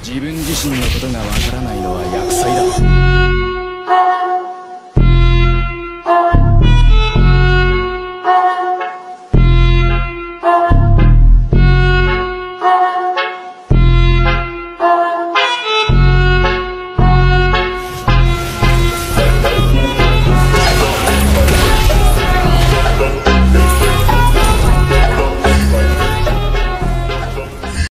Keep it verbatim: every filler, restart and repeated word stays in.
自分自身のことがわからないのは厄災だ。